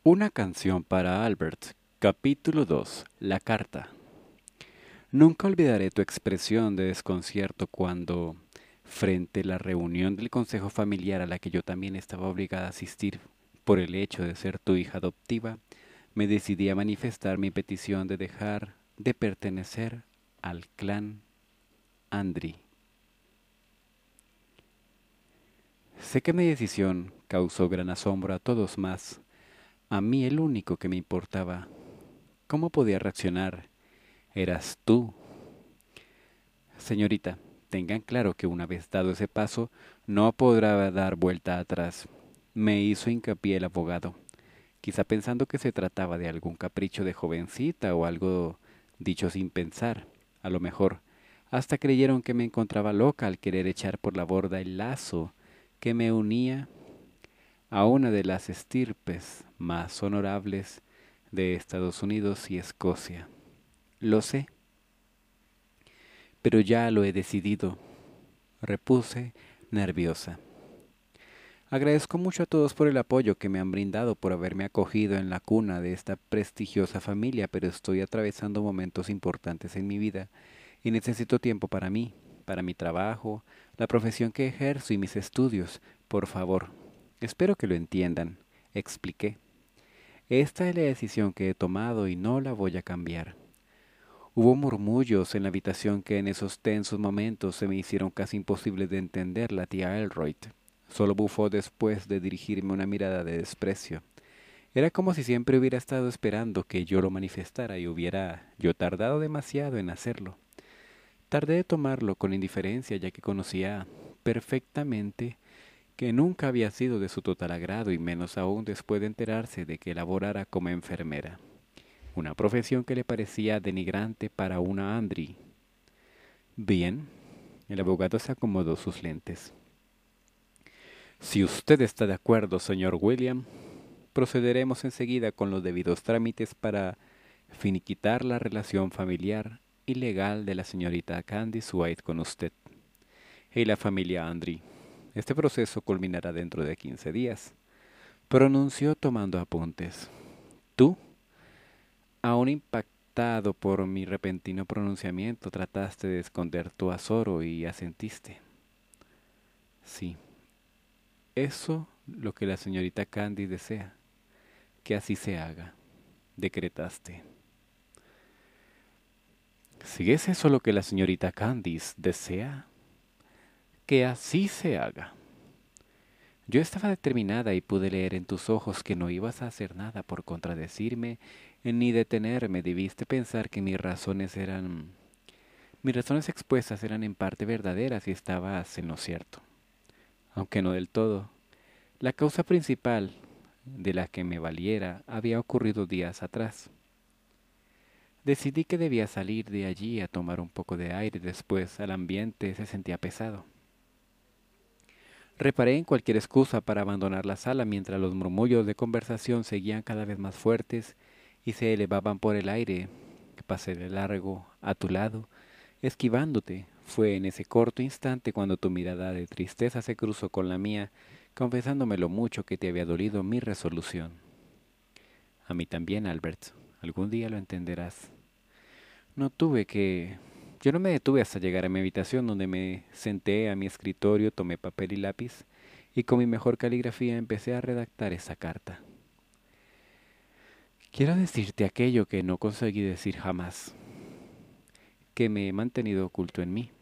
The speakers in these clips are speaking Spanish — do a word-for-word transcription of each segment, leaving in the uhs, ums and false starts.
Una canción para Albert, capítulo dos. La carta. Nunca olvidaré tu expresión de desconcierto cuando, frente a la reunión del consejo familiar a la que yo también estaba obligada a asistir por el hecho de ser tu hija adoptiva, me decidí a manifestar mi petición de dejar de pertenecer al clan Andri. Sé que mi decisión causó gran asombro a todos, más a mí el único que me importaba. ¿Cómo podía reaccionar? Eras tú. Señorita, tengan claro que una vez dado ese paso, no podrá dar vuelta atrás. Me hizo hincapié el abogado, quizá pensando que se trataba de algún capricho de jovencita o algo dicho sin pensar. A lo mejor, hasta creyeron que me encontraba loca al querer echar por la borda el lazo que me unía a una de las estirpes más honorables de Estados Unidos y Escocia. Lo sé, pero ya lo he decidido, repuse, nerviosa. Agradezco mucho a todos por el apoyo que me han brindado, por haberme acogido en la cuna de esta prestigiosa familia, pero estoy atravesando momentos importantes en mi vida y necesito tiempo para mí, para mi trabajo, la profesión que ejerzo y mis estudios. Por favor, espero que lo entiendan, expliqué. Esta es la decisión que he tomado y no la voy a cambiar. Hubo murmullos en la habitación que en esos tensos momentos se me hicieron casi imposibles de entender. La tía Elroyd solo bufó después de dirigirme una mirada de desprecio. Era como si siempre hubiera estado esperando que yo lo manifestara y hubiera yo tardado demasiado en hacerlo. Tardé de tomarlo con indiferencia, ya que conocía perfectamente que nunca había sido de su total agrado, y menos aún después de enterarse de que laborara como enfermera, una profesión que le parecía denigrante para una Andri. Bien, el abogado se acomodó sus lentes. Si usted está de acuerdo, señor William, procederemos enseguida con los debidos trámites para finiquitar la relación familiar y legal de la señorita Candice White con usted y la familia Andri. Este proceso culminará dentro de quince días, pronunció tomando apuntes. Tú, aún impactado por mi repentino pronunciamiento, trataste de esconder tu azoro y asentiste. Sí, eso lo que la señorita Candy desea, que así se haga, decretaste. Si es eso lo que la señorita Candice desea, que así se haga. Yo estaba determinada y pude leer en tus ojos que no ibas a hacer nada por contradecirme ni detenerme. Debiste pensar que mis razones eran... Mis razones expuestas eran en parte verdaderas y estabas en lo cierto, aunque no del todo. La causa principal de la que me valiera había ocurrido días atrás. Decidí que debía salir de allí a tomar un poco de aire. Después el ambiente se sentía pesado. Reparé en cualquier excusa para abandonar la sala mientras los murmullos de conversación seguían cada vez más fuertes y se elevaban por el aire. Pasé de largo a tu lado, esquivándote. Fue en ese corto instante cuando tu mirada de tristeza se cruzó con la mía, confesándome lo mucho que te había dolido mi resolución. A mí también, Albert. Algún día lo entenderás. No tuve que... Yo no me detuve hasta llegar a mi habitación, donde me senté a mi escritorio, tomé papel y lápiz, y con mi mejor caligrafía empecé a redactar esa carta. Quiero decirte aquello que no conseguí decir jamás, que me he mantenido oculto en mí,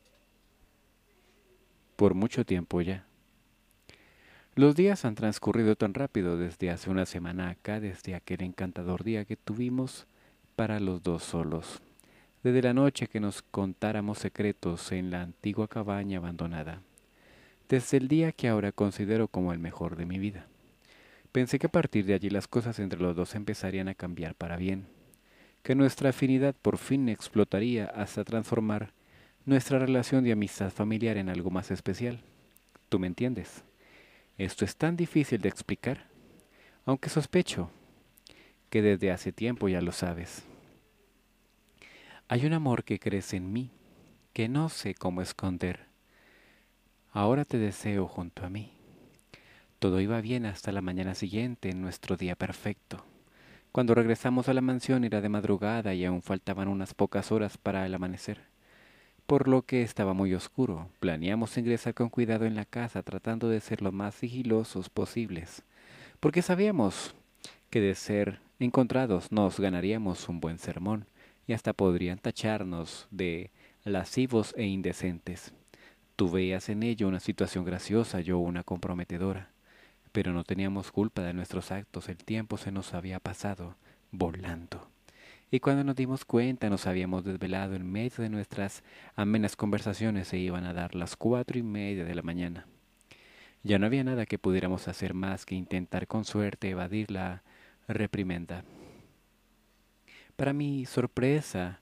por mucho tiempo ya. Los días han transcurrido tan rápido desde hace una semana acá, desde aquel encantador día que tuvimos para los dos solos, desde la noche que nos contáramos secretos en la antigua cabaña abandonada, desde el día que ahora considero como el mejor de mi vida. Pensé que a partir de allí las cosas entre los dos empezarían a cambiar para bien, que nuestra afinidad por fin explotaría hasta transformar nuestra relación de amistad familiar en algo más especial. ¿Tú me entiendes? Esto es tan difícil de explicar, aunque sospecho que desde hace tiempo ya lo sabes. Hay un amor que crece en mí, que no sé cómo esconder. Ahora te deseo junto a mí. Todo iba bien hasta la mañana siguiente, en nuestro día perfecto. Cuando regresamos a la mansión era de madrugada y aún faltaban unas pocas horas para el amanecer, por lo que estaba muy oscuro. Planeamos ingresar con cuidado en la casa, tratando de ser lo más sigilosos posibles, porque sabíamos que de ser encontrados nos ganaríamos un buen sermón y hasta podrían tacharnos de lascivos e indecentes. Tú veías en ello una situación graciosa, yo una comprometedora, pero no teníamos culpa de nuestros actos, el tiempo se nos había pasado volando. Y cuando nos dimos cuenta nos habíamos desvelado en medio de nuestras amenas conversaciones e iban a dar las cuatro y media de la mañana. Ya no había nada que pudiéramos hacer más que intentar con suerte evadir la reprimenda. Para mi sorpresa,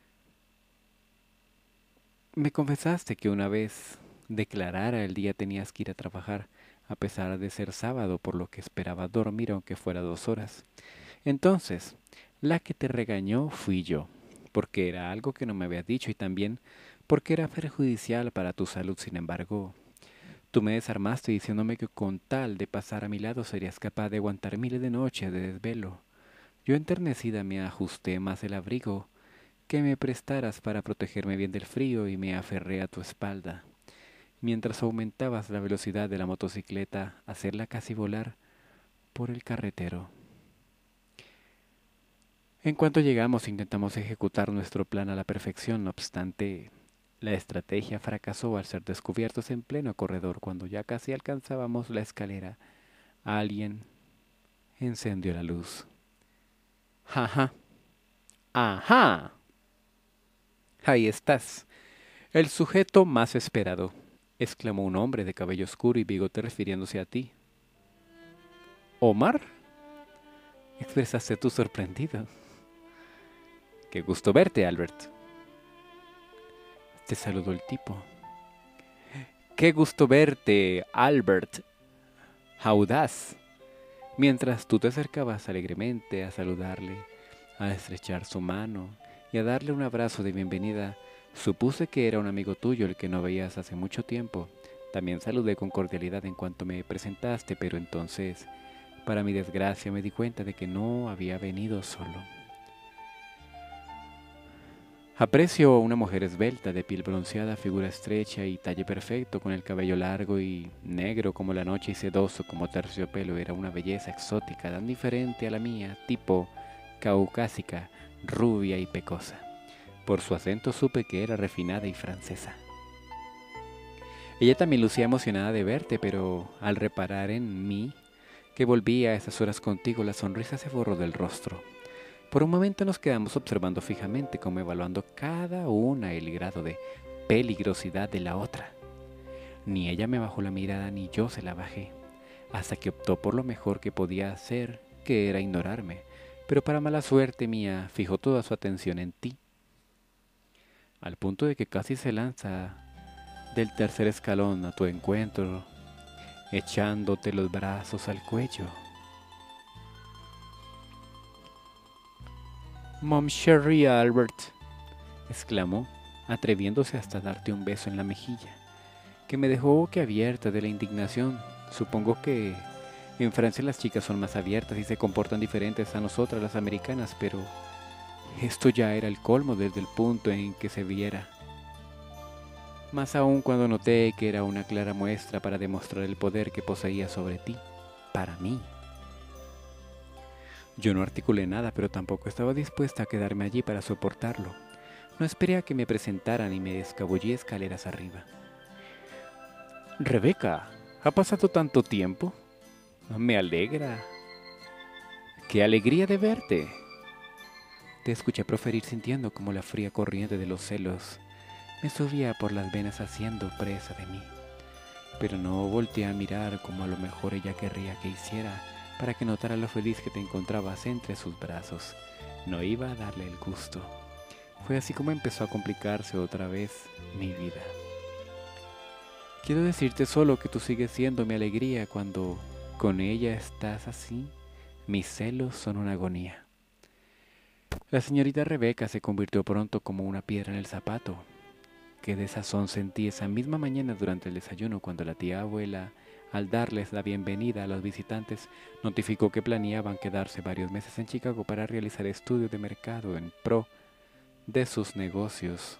me confesaste que una vez declarara el día tenías que ir a trabajar, a pesar de ser sábado, por lo que esperaba dormir aunque fuera dos horas. Entonces, la que te regañó fui yo, porque era algo que no me habías dicho y también porque era perjudicial para tu salud. Sin embargo, tú me desarmaste diciéndome que con tal de pasar a mi lado serías capaz de aguantar miles de noches de desvelo. Yo enternecida me ajusté más el abrigo que me prestaras para protegerme bien del frío y me aferré a tu espalda, mientras aumentabas la velocidad de la motocicleta, hacerla casi volar por el carretero. En cuanto llegamos intentamos ejecutar nuestro plan a la perfección, no obstante, la estrategia fracasó al ser descubiertos en pleno corredor. Cuando ya casi alcanzábamos la escalera, alguien encendió la luz. ¡Ajá! ¡Ajá! Ahí estás, el sujeto más esperado, exclamó un hombre de cabello oscuro y bigote refiriéndose a ti. ¿Omar? Expresaste tú sorprendido. Qué gusto verte, Albert. Te saludó el tipo. Qué gusto verte, Albert. Audaz. Mientras tú te acercabas alegremente a saludarle, a estrechar su mano y a darle un abrazo de bienvenida, supuse que era un amigo tuyo el que no veías hace mucho tiempo. También saludé con cordialidad en cuanto me presentaste, pero entonces, para mi desgracia, me di cuenta de que no había venido solo. Aprecio a una mujer esbelta, de piel bronceada, figura estrecha y talle perfecto, con el cabello largo y negro como la noche y sedoso como terciopelo. Era una belleza exótica, tan diferente a la mía, tipo caucásica, rubia y pecosa. Por su acento supe que era refinada y francesa. Ella también lucía emocionada de verte, pero al reparar en mí, que volvía a esas horas contigo, la sonrisa se borró del rostro. Por un momento nos quedamos observando fijamente, como evaluando cada una el grado de peligrosidad de la otra. Ni ella me bajó la mirada ni yo se la bajé, hasta que optó por lo mejor que podía hacer, que era ignorarme, pero para mala suerte mía fijó toda su atención en ti, al punto de que casi se lanza del tercer escalón a tu encuentro, echándote los brazos al cuello. «Mom Sherry Albert», exclamó, atreviéndose hasta darte un beso en la mejilla, que me dejó boquiabierta de la indignación. Supongo que en Francia las chicas son más abiertas y se comportan diferentes a nosotras las americanas, pero esto ya era el colmo desde el punto en que se viera. Más aún cuando noté que era una clara muestra para demostrar el poder que poseía sobre ti, para mí. Yo no articulé nada, pero tampoco estaba dispuesta a quedarme allí para soportarlo. No esperé a que me presentaran y me escabullí escaleras arriba. «Rebeca, ¿ha pasado tanto tiempo? Me alegra. ¡Qué alegría de verte!» Te escuché proferir sintiendo como la fría corriente de los celos me subía por las venas haciendo presa de mí. Pero no volteé a mirar como a lo mejor ella querría que hiciera, para que notara lo feliz que te encontrabas entre sus brazos. No iba a darle el gusto. Fue así como empezó a complicarse otra vez mi vida. Quiero decirte solo que tú sigues siendo mi alegría cuando con ella estás así. Mis celos son una agonía. La señorita Rebeca se convirtió pronto como una piedra en el zapato. Qué desazón sentí esa misma mañana durante el desayuno cuando la tía abuela Al darles la bienvenida a los visitantes, notificó que planeaban quedarse varios meses en Chicago para realizar estudios de mercado en pro de sus negocios.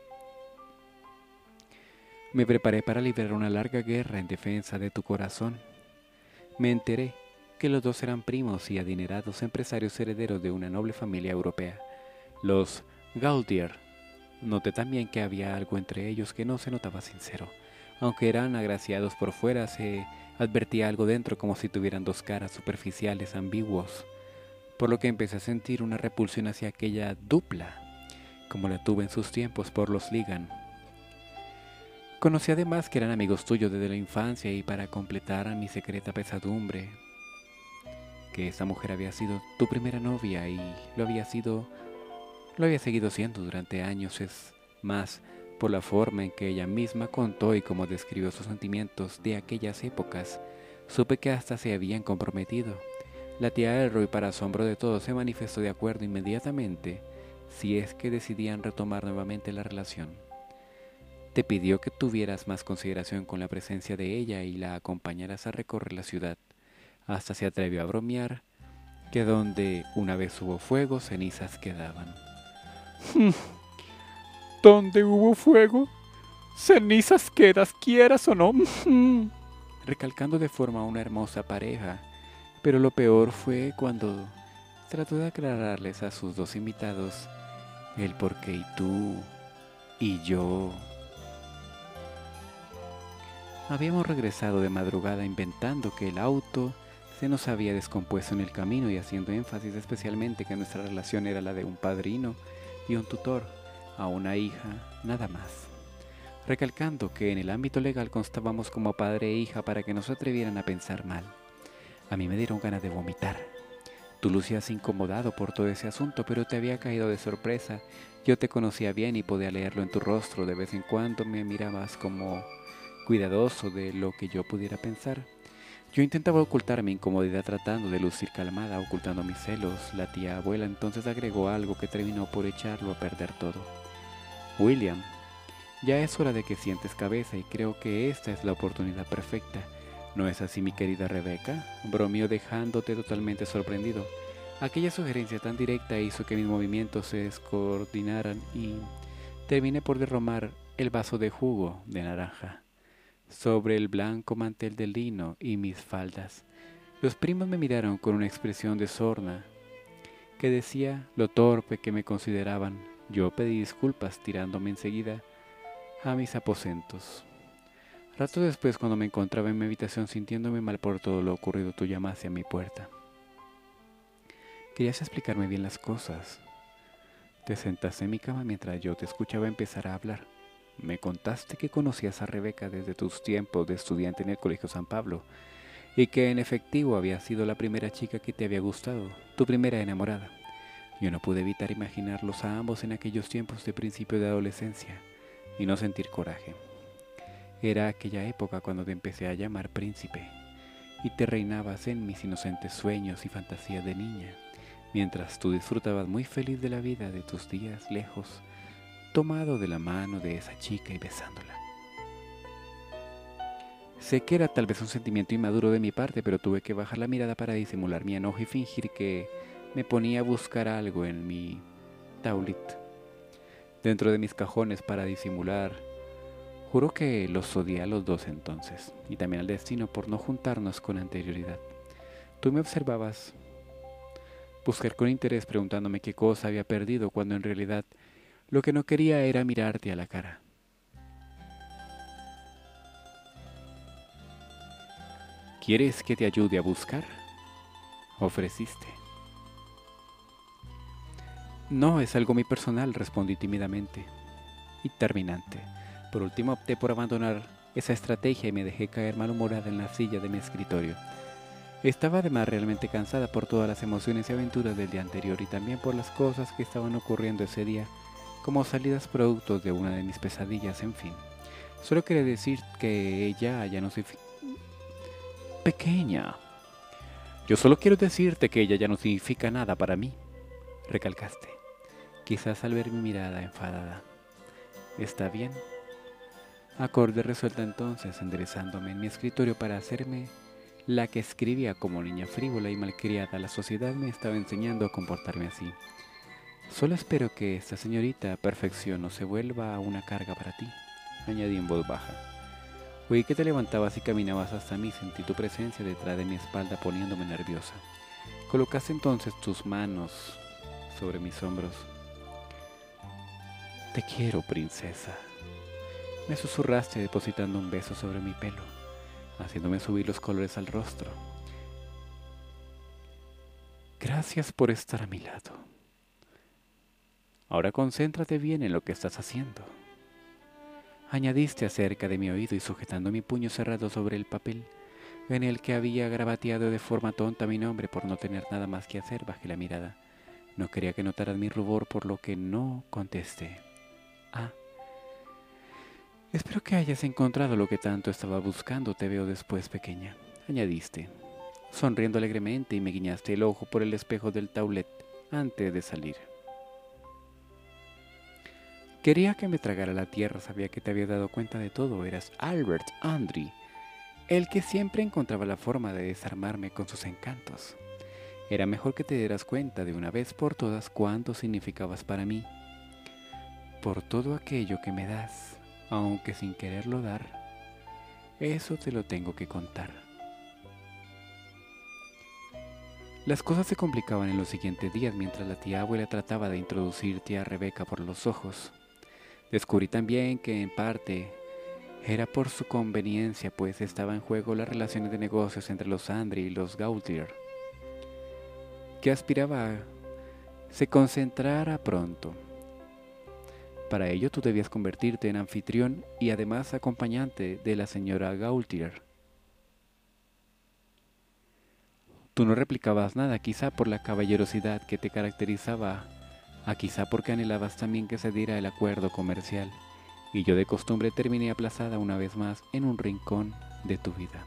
Me preparé para librar una larga guerra en defensa de tu corazón. Me enteré que los dos eran primos y adinerados empresarios herederos de una noble familia europea, los Gaultier. Noté también que había algo entre ellos que no se notaba sincero. Aunque eran agraciados por fuera, se advertía algo dentro, como si tuvieran dos caras superficiales, ambiguos, por lo que empecé a sentir una repulsión hacia aquella dupla, como la tuve en sus tiempos por los Ligan. Conocí además que eran amigos tuyos desde la infancia, y para completar mi secreta pesadumbre, que esa mujer había sido tu primera novia y lo había sido, lo había seguido siendo durante años. Es más, por la forma en que ella misma contó y cómo describió sus sentimientos de aquellas épocas, supe que hasta se habían comprometido. La tía Elroy, para asombro de todos, se manifestó de acuerdo inmediatamente si es que decidían retomar nuevamente la relación. Te pidió que tuvieras más consideración con la presencia de ella y la acompañaras a recorrer la ciudad. Hasta se atrevió a bromear que donde una vez hubo fuego, cenizas quedaban. Donde hubo fuego, cenizas quedas, quieras o no. Recalcando de forma a una hermosa pareja, pero lo peor fue cuando trató de aclararles a sus dos invitados el por qué y tú y yo. Habíamos regresado de madrugada inventando que el auto se nos había descompuesto en el camino y haciendo énfasis especialmente que nuestra relación era la de un padrino y un tutor a una hija, nada más. Recalcando que en el ámbito legal constábamos como padre e hija para que no se atrevieran a pensar mal. A mí me dieron ganas de vomitar. Tú lucías incomodado por todo ese asunto, pero te había caído de sorpresa. Yo te conocía bien y podía leerlo en tu rostro. De vez en cuando me mirabas como cuidadoso de lo que yo pudiera pensar. Yo intentaba ocultar mi incomodidad tratando de lucir calmada, ocultando mis celos. La tía abuela entonces agregó algo que terminó por echarlo a perder todo. William, ya es hora de que sientes cabeza y creo que esta es la oportunidad perfecta. ¿No es así, mi querida Rebeca? Bromeó dejándote totalmente sorprendido. Aquella sugerencia tan directa hizo que mis movimientos se descoordinaran y terminé por derramar el vaso de jugo de naranja sobre el blanco mantel de lino y mis faldas. Los primos me miraron con una expresión de sorna que decía lo torpe que me consideraban. Yo pedí disculpas tirándome enseguida a mis aposentos. Rato después, cuando me encontraba en mi habitación sintiéndome mal por todo lo ocurrido, tú llamaste a mi puerta. Querías explicarme bien las cosas. Te sentaste en mi cama mientras yo te escuchaba empezar a hablar. Me contaste que conocías a Rebeca desde tus tiempos de estudiante en el Colegio San Pablo y que en efectivo había sido la primera chica que te había gustado, tu primera enamorada. Yo no pude evitar imaginarlos a ambos en aquellos tiempos de principio de adolescencia y no sentir coraje. Era aquella época cuando te empecé a llamar príncipe y te reinabas en mis inocentes sueños y fantasías de niña, mientras tú disfrutabas muy feliz de la vida de tus días lejos, tomado de la mano de esa chica y besándola. Sé que era tal vez un sentimiento inmaduro de mi parte, pero tuve que bajar la mirada para disimular mi enojo y fingir que me ponía a buscar algo en mi taulit, dentro de mis cajones para disimular. Juro que los odié a los dos entonces, y también al destino por no juntarnos con anterioridad. Tú me observabas buscar con interés preguntándome qué cosa había perdido, cuando en realidad lo que no quería era mirarte a la cara. ¿Quieres que te ayude a buscar?, ofreciste. No, es algo muy personal, respondí tímidamente y terminante. Por último opté por abandonar esa estrategia y me dejé caer malhumorada en la silla de mi escritorio. Estaba además realmente cansada por todas las emociones y aventuras del día anterior y también por las cosas que estaban ocurriendo ese día, como salidas productos de una de mis pesadillas, en fin. Solo quería decir que ella ya no significa... Pequeña. Yo solo quiero decirte que ella ya no significa nada para mí, recalcaste, quizás al ver mi mirada enfadada. ¿Está bien? Acordé resuelta entonces, enderezándome en mi escritorio para hacerme la que escribía como niña frívola y malcriada. La sociedad me estaba enseñando a comportarme así. Solo espero que esta señorita perfección no se vuelva una carga para ti, añadí en voz baja. Oí que te levantabas y caminabas hasta mí, sentí tu presencia detrás de mi espalda poniéndome nerviosa. Colocaste entonces tus manos sobre mis hombros. Te quiero, princesa. Me susurraste depositando un beso sobre mi pelo, haciéndome subir los colores al rostro. Gracias por estar a mi lado. Ahora concéntrate bien en lo que estás haciendo. Añadiste acerca de mi oído y sujetando mi puño cerrado sobre el papel, en el que había grabateado de forma tonta mi nombre por no tener nada más que hacer, bajé la mirada. No quería que notaras mi rubor, por lo que no contesté. Ah. Espero que hayas encontrado lo que tanto estaba buscando. Te veo después, pequeña, añadiste, sonriendo alegremente, y me guiñaste el ojo por el espejo del taulet antes de salir. Quería que me tragara la tierra, sabía que te había dado cuenta de todo. Eras Albert Andry, el que siempre encontraba la forma de desarmarme con sus encantos. Era mejor que te dieras cuenta de una vez por todas cuánto significabas para mí. Por todo aquello que me das, aunque sin quererlo dar, eso te lo tengo que contar. Las cosas se complicaban en los siguientes días mientras la tía abuela trataba de introducirte a Rebeca por los ojos. Descubrí también que en parte era por su conveniencia, pues estaba en juego las relaciones de negocios entre los Andry y los Gaultier, que aspiraba a se concentrara pronto. Para ello tú debías convertirte en anfitrión y además acompañante de la señora Gaultier. Tú no replicabas nada, quizá por la caballerosidad que te caracterizaba, a quizá porque anhelabas también que se diera el acuerdo comercial, y yo de costumbre terminé aplazada una vez más en un rincón de tu vida.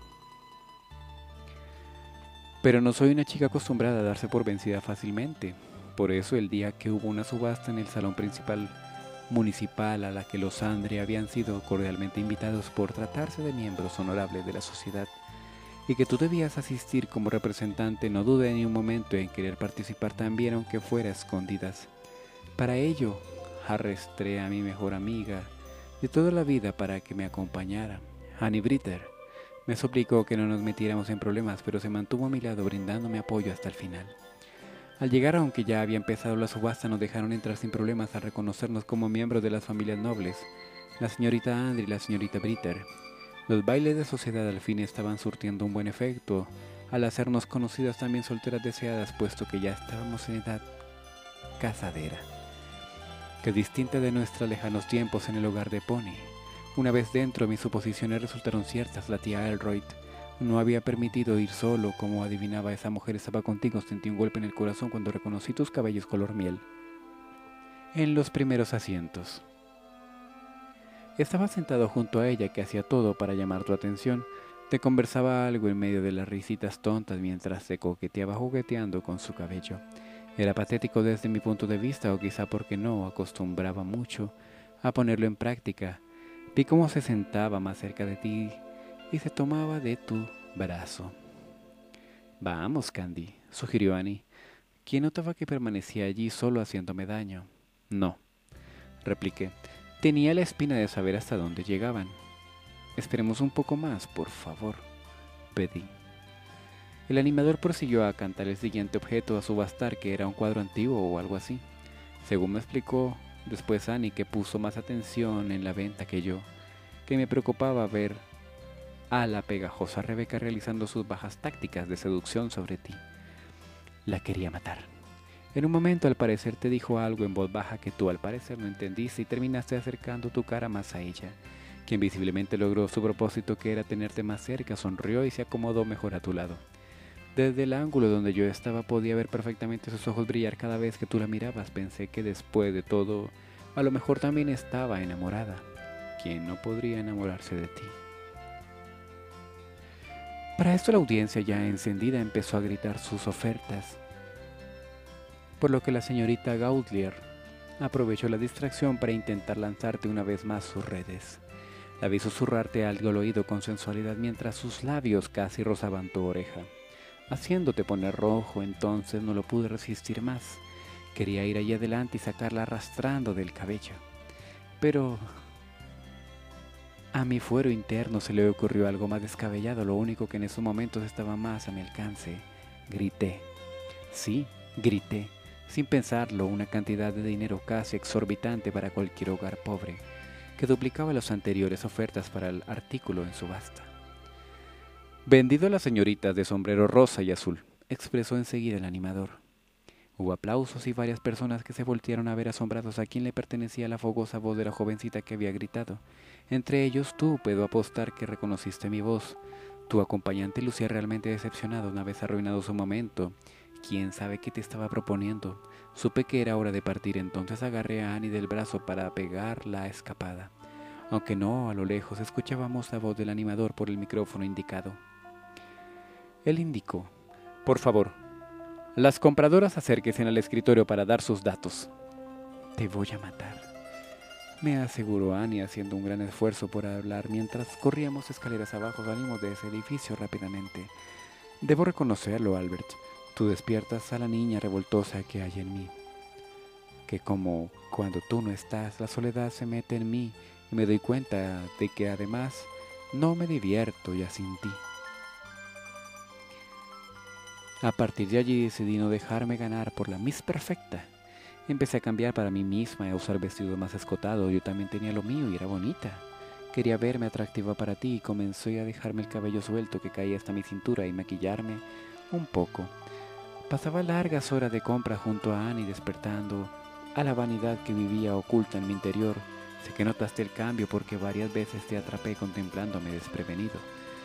Pero no soy una chica acostumbrada a darse por vencida fácilmente. Por eso el día que hubo una subasta en el salón principal municipal a la que los Andry habían sido cordialmente invitados por tratarse de miembros honorables de la sociedad y que tú debías asistir como representante, no dudé ni un momento en querer participar también, aunque fuera a escondidas. Para ello arrastré a mi mejor amiga de toda la vida para que me acompañara, Annie Britter. Me suplicó que no nos metiéramos en problemas, pero se mantuvo a mi lado brindándome apoyo hasta el final. Al llegar, aunque ya había empezado la subasta, nos dejaron entrar sin problemas al reconocernos como miembros de las familias nobles, la señorita Andry y la señorita Britter. Los bailes de sociedad al fin estaban surtiendo un buen efecto, al hacernos conocidas también solteras deseadas, puesto que ya estábamos en edad casadera, que distinta de nuestros lejanos tiempos en el hogar de Pony. Una vez dentro, mis suposiciones resultaron ciertas. La tía Elroyd no había permitido ir solo. Como adivinaba, esa mujer estaba contigo. Sentí un golpe en el corazón cuando reconocí tus cabellos color miel en los primeros asientos. Estaba sentado junto a ella, que hacía todo para llamar tu atención. Te conversaba algo en medio de las risitas tontas mientras te coqueteaba jugueteando con su cabello. Era patético desde mi punto de vista, o quizá porque no acostumbraba mucho a ponerlo en práctica. Vi cómo se sentaba más cerca de ti y se tomaba de tu brazo. Vamos, Candy, sugirió Annie, quien notaba que permanecía allí solo haciéndome daño. No, repliqué. Tenía la espina de saber hasta dónde llegaban. Esperemos un poco más, por favor, pedí. El animador prosiguió a cantar el siguiente objeto a subastar, que era un cuadro antiguo o algo así. Según me explicó después Annie, que puso más atención en la venta que yo, que me preocupaba ver a la pegajosa Rebeca realizando sus bajas tácticas de seducción sobre ti. La quería matar. En un momento, al parecer, te dijo algo en voz baja que tú al parecer no entendiste y terminaste acercando tu cara más a ella, quien visiblemente logró su propósito, que era tenerte más cerca. Sonrió y se acomodó mejor a tu lado. Desde el ángulo donde yo estaba podía ver perfectamente sus ojos brillar cada vez que tú la mirabas. Pensé que después de todo, a lo mejor también estaba enamorada. ¿Quién no podría enamorarse de ti? Para esto la audiencia, ya encendida, empezó a gritar sus ofertas, por lo que la señorita Gaultier aprovechó la distracción para intentar lanzarte una vez más sus redes. La vi susurrarte algo al oído con sensualidad mientras sus labios casi rozaban tu oreja, haciéndote poner rojo. Entonces no lo pude resistir más. Quería ir allí adelante y sacarla arrastrando del cabello. Pero a mi fuero interno se le ocurrió algo más descabellado, lo único que en esos momentos estaba más a mi alcance. Grité. Sí, grité, sin pensarlo, una cantidad de dinero casi exorbitante para cualquier hogar pobre, que duplicaba las anteriores ofertas para el artículo en subasta. Vendido a las señoritas de sombrero rosa y azul, expresó enseguida el animador. Hubo aplausos y varias personas que se voltearon a ver asombrados a quien le pertenecía la fogosa voz de la jovencita que había gritado. Entre ellos tú, puedo apostar que reconociste mi voz. Tu acompañante lucía realmente decepcionado una vez arruinado su momento. ¿Quién sabe qué te estaba proponiendo? Supe que era hora de partir, entonces agarré a Annie del brazo para pegar la escapada. Aunque no, a lo lejos escuchábamos la voz del animador por el micrófono indicado. Él indicó: por favor, las compradoras acérquense al escritorio para dar sus datos. Te voy a matar, me aseguró Annie haciendo un gran esfuerzo por hablar mientras corríamos escaleras abajo. Salimos de ese edificio rápidamente. Debo reconocerlo, Albert. Tú despiertas a la niña revoltosa que hay en mí. Que como cuando tú no estás, la soledad se mete en mí y me doy cuenta de que además no me divierto ya sin ti. A partir de allí decidí no dejarme ganar por la Miss Perfecta. Empecé a cambiar para mí misma, a usar vestidos más escotados. Yo también tenía lo mío y era bonita. Quería verme atractiva para ti y comencé a dejarme el cabello suelto que caía hasta mi cintura y maquillarme un poco. Pasaba largas horas de compra junto a Annie, despertando a la vanidad que vivía oculta en mi interior. Sé que notaste el cambio porque varias veces te atrapé contemplándome desprevenido.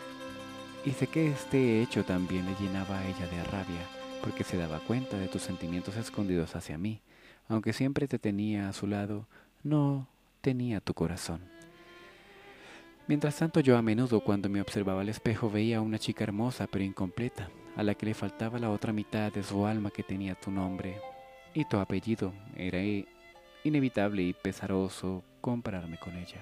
Y sé que este hecho también le llenaba a ella de rabia, porque se daba cuenta de tus sentimientos escondidos hacia mí. Aunque siempre te tenía a su lado, no tenía tu corazón. Mientras tanto, yo a menudo cuando me observaba al espejo veía a una chica hermosa pero incompleta, a la que le faltaba la otra mitad de su alma, que tenía tu nombre y tu apellido. Era inevitable y pesaroso compararme con ella.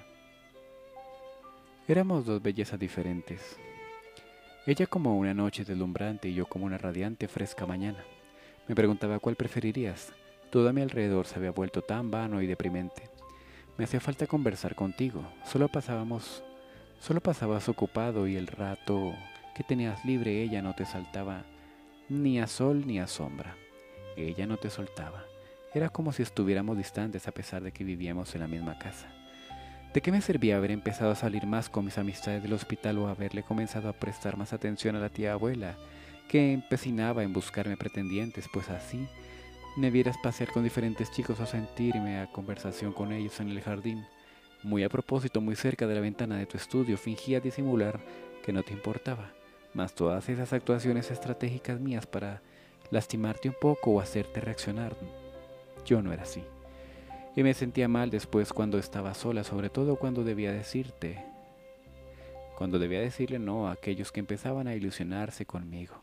Éramos dos bellezas diferentes. Ella como una noche deslumbrante y yo como una radiante fresca mañana. Me preguntaba cuál preferirías. Todo a mi alrededor se había vuelto tan vano y deprimente. Me hacía falta conversar contigo. Solo pasábamos, solo pasabas ocupado y el rato que tenías libre ella no te saltaba ni a sol ni a sombra. Ella no te soltaba. Era como si estuviéramos distantes a pesar de que vivíamos en la misma casa. ¿De qué me servía haber empezado a salir más con mis amistades del hospital o haberle comenzado a prestar más atención a la tía abuela, que empecinaba en buscarme pretendientes? Pues así me vieras pasear con diferentes chicos o sentirme a conversación con ellos en el jardín. Muy a propósito, muy cerca de la ventana de tu estudio, fingía disimular que no te importaba, mas todas esas actuaciones estratégicas mías para lastimarte un poco o hacerte reaccionar, yo no era así. Y me sentía mal después cuando estaba sola, sobre todo cuando debía decirte, cuando debía decirle no a aquellos que empezaban a ilusionarse conmigo.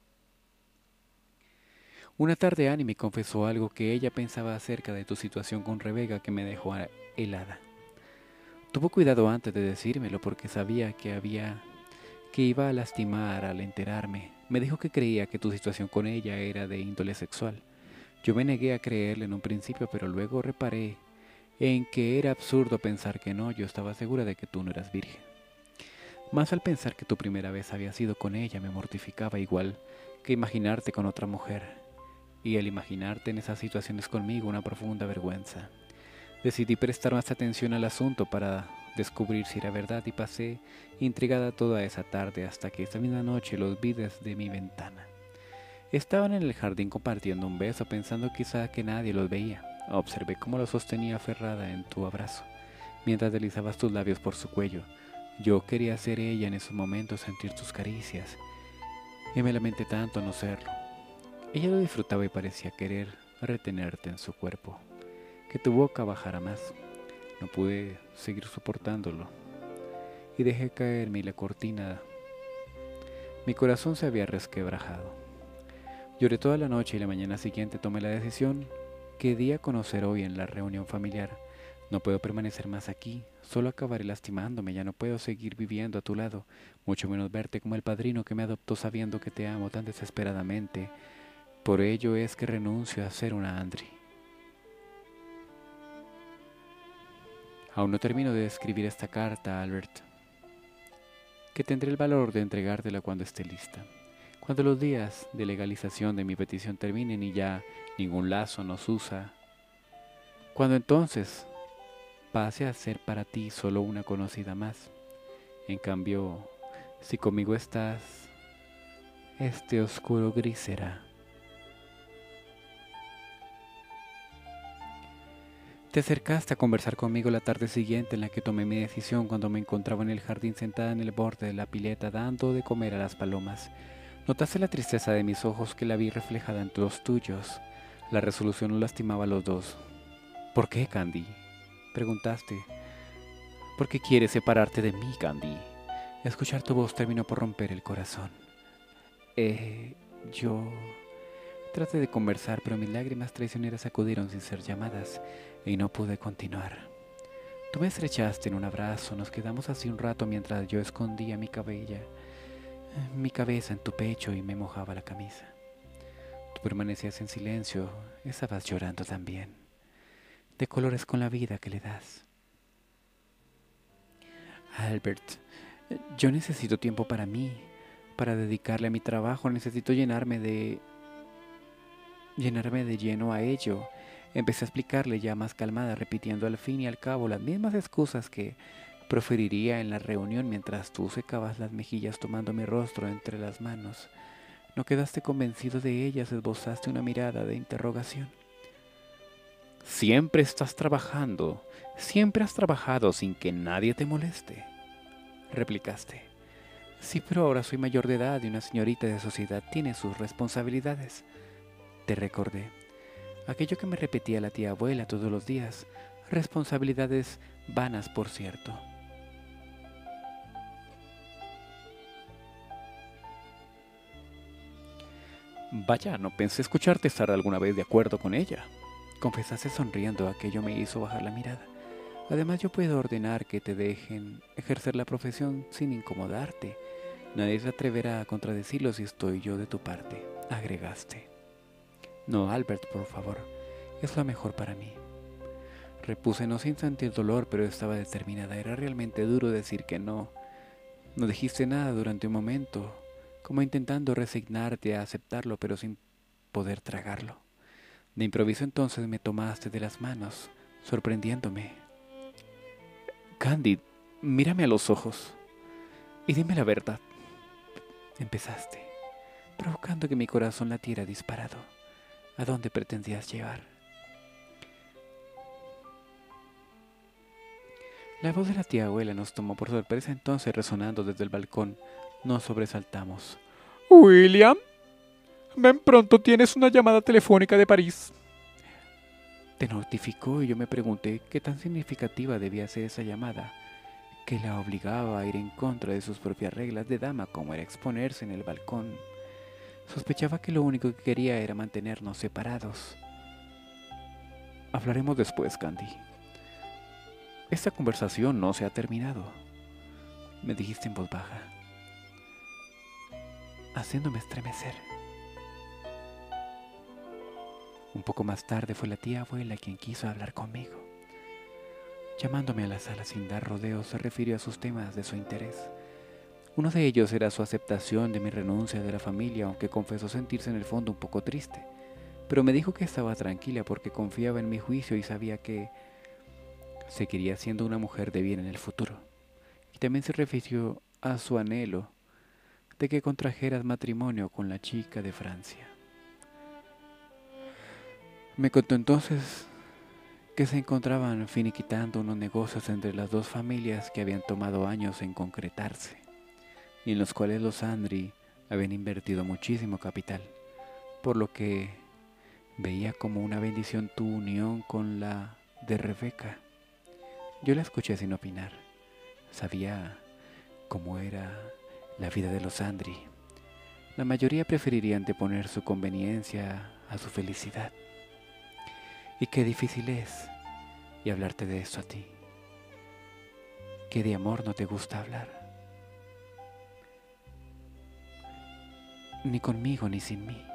Una tarde Annie me confesó algo que ella pensaba acerca de tu situación con Rebeca que me dejó helada. Tuvo cuidado antes de decírmelo porque sabía que había que iba a lastimar al enterarme. Me dijo que creía que tu situación con ella era de índole sexual. Yo me negué a creerle en un principio, pero luego reparé en que era absurdo pensar que no. Yo estaba segura de que tú no eras virgen. Más al pensar que tu primera vez había sido con ella me mortificaba igual que imaginarte con otra mujer. Y el imaginarte en esas situaciones conmigo una profunda vergüenza. Decidí prestar más atención al asunto para descubrir si era verdad y pasé intrigada toda esa tarde hasta que esa misma noche los vi desde mi ventana. Estaban en el jardín compartiendo un beso, pensando quizá que nadie los veía. Observé cómo lo sostenía aferrada en tu abrazo, mientras deslizabas tus labios por su cuello. Yo quería ser ella en esos momentos, sentir tus caricias, y me lamenté tanto no serlo. Ella lo disfrutaba y parecía querer retenerte en su cuerpo, que tu boca bajara más. No pude seguir soportándolo, y dejé caerme la cortina. Mi corazón se había resquebrajado. Lloré toda la noche y la mañana siguiente tomé la decisión que di a conocer hoy en la reunión familiar. No puedo permanecer más aquí, solo acabaré lastimándome, ya no puedo seguir viviendo a tu lado, mucho menos verte como el padrino que me adoptó sabiendo que te amo tan desesperadamente. Por ello es que renuncio a ser una Andri. Aún no termino de escribir esta carta, Albert, que tendré el valor de entregártela cuando esté lista. Cuando los días de legalización de mi petición terminen y ya ningún lazo nos usa, cuando entonces pase a ser para ti solo una conocida más. En cambio, si conmigo estás, este oscuro gris será. Te acercaste a conversar conmigo la tarde siguiente en la que tomé mi decisión cuando me encontraba en el jardín sentada en el borde de la pileta dando de comer a las palomas. Notaste la tristeza de mis ojos que la vi reflejada entre los tuyos. La resolución nos lastimaba a los dos. ¿Por qué, Candy?, preguntaste. ¿Por qué quieres separarte de mí, Candy? Escuchar tu voz terminó por romper el corazón. Eh, yo... Traté de conversar, pero mis lágrimas traicioneras acudieron sin ser llamadas, y no pude continuar. Tú me estrechaste en un abrazo, nos quedamos así un rato mientras yo escondía mi cabella, mi cabeza en tu pecho y me mojaba la camisa. Tú permanecías en silencio, estabas llorando también. De colores con la vida que le das. Albert, yo necesito tiempo para mí, para dedicarle a mi trabajo, necesito llenarme de... llenarme de lleno a ello. Empecé a explicarle ya más calmada, repitiendo al fin y al cabo las mismas excusas que proferiría en la reunión mientras tú secabas las mejillas tomando mi rostro entre las manos. ¿No quedaste convencido de ellas? Esbozaste una mirada de interrogación. Siempre estás trabajando, siempre has trabajado sin que nadie te moleste, replicaste. Sí, pero ahora soy mayor de edad y una señorita de sociedad tiene sus responsabilidades. Te recordé. Aquello que me repetía la tía abuela todos los días. Responsabilidades vanas, por cierto. Vaya, no pensé escucharte estar alguna vez de acuerdo con ella. Confesaste sonriendo. Aquello me hizo bajar la mirada. Además, yo puedo ordenar que te dejen ejercer la profesión sin incomodarte. Nadie se atreverá a contradecirlo si estoy yo de tu parte, agregaste. No, Albert, por favor, es lo mejor para mí. Repuse no sin sentir dolor, pero estaba determinada. Era realmente duro decir que no. No dijiste nada durante un momento, como intentando resignarte a aceptarlo, pero sin poder tragarlo. De improviso entonces me tomaste de las manos, sorprendiéndome. Candy, mírame a los ojos y dime la verdad. Empezaste, provocando que mi corazón latiera disparado. ¿A dónde pretendías llevar? La voz de la tía abuela nos tomó por sorpresa, entonces resonando desde el balcón. Nos sobresaltamos. William, ven pronto, tienes una llamada telefónica de París. Te notificó y yo me pregunté qué tan significativa debía ser esa llamada, que la obligaba a ir en contra de sus propias reglas de dama, como era exponerse en el balcón. Sospechaba que lo único que quería era mantenernos separados. Hablaremos después, Candy. Esta conversación no se ha terminado, me dijiste en voz baja, haciéndome estremecer. Un poco más tarde fue la tía abuela quien quiso hablar conmigo. Llamándome a la sala sin dar rodeos, se refirió a sus temas de su interés. Uno de ellos era su aceptación de mi renuncia de la familia, aunque confesó sentirse en el fondo un poco triste. Pero me dijo que estaba tranquila porque confiaba en mi juicio y sabía que seguiría siendo una mujer de bien en el futuro. Y también se refirió a su anhelo de que contrajeras matrimonio con la chica de Francia. Me contó entonces que se encontraban finiquitando unos negocios entre las dos familias que habían tomado años en concretarse, y en los cuales los Andri habían invertido muchísimo capital, por lo que veía como una bendición tu unión con la de Rebeca. Yo la escuché sin opinar. Sabía cómo era la vida de los Andri. La mayoría preferiría anteponer su conveniencia a su felicidad. Y qué difícil es y hablarte de eso a ti, que de amor no te gusta hablar, ni conmigo ni sin mí.